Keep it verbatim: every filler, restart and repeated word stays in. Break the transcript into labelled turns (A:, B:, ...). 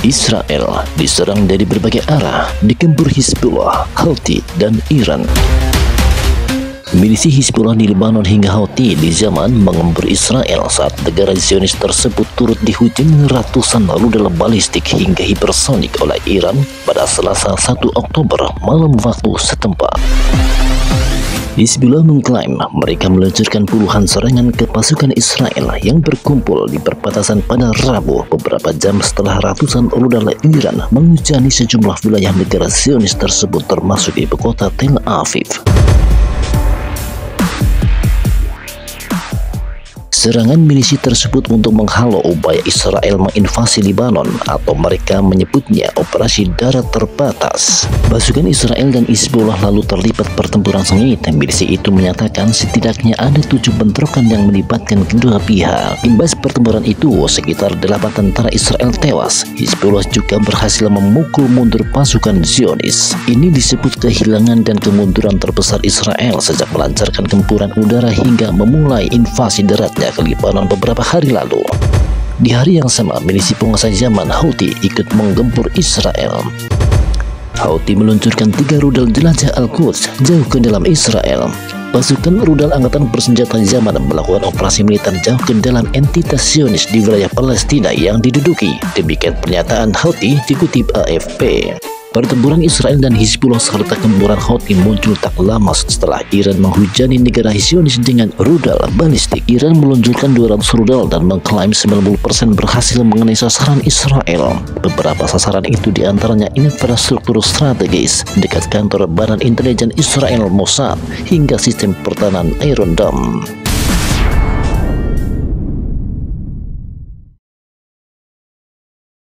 A: Israel diserang dari berbagai arah, digempur Hizbullah, Houthi, dan Iran. Milisi Hizbullah di Lebanon hingga Houthi di Yaman mengempur Israel saat negara Zionis tersebut turut dihujani ratusan rudal balistik hingga hipersonik oleh Iran pada Selasa satu Oktober malam waktu setempat. Hizbullah mengklaim mereka meluncurkan puluhan serangan ke pasukan Israel yang berkumpul di perbatasan pada Rabu beberapa jam setelah ratusan rudal Iran menghujani sejumlah wilayah negara Zionis tersebut termasuk ibu kota Tel Aviv. Serangan milisi tersebut untuk menghalau upaya Israel menginvasi Lebanon atau mereka menyebutnya operasi darat terbatas. Pasukan Israel dan Hizbullah lalu terlibat pertempuran sengit. Milisi itu menyatakan setidaknya ada tujuh bentrokan yang melibatkan kedua pihak. Imbas pertempuran itu, sekitar delapan tentara Israel tewas. Hizbullah juga berhasil memukul mundur pasukan Zionis. Ini disebut kehilangan dan kemunduran terbesar Israel sejak melancarkan gempuran udara hingga memulai invasi daratnya ke Lebanon beberapa hari lalu. Di hari yang sama, milisi penguasa Yaman Houthi ikut menggempur Israel. Houthi meluncurkan tiga rudal jelajah Al-Quds jauh ke dalam Israel. Pasukan rudal angkatan bersenjata Yaman melakukan operasi militer jauh ke dalam entitas Zionis di wilayah Palestina yang diduduki. Demikian pernyataan Houthi dikutip A F P. Pertempuran Israel dan Hizbullah serta gempuran Houthi muncul tak lama setelah Iran menghujani negara Zionis dengan rudal balistik. Iran meluncurkan dua ratus rudal dan mengklaim sembilan puluh persen berhasil mengenai sasaran Israel. Beberapa sasaran itu diantaranya infrastruktur strategis dekat kantor Badan Intelijen Israel Mossad hingga sistem pertahanan Iron Dome.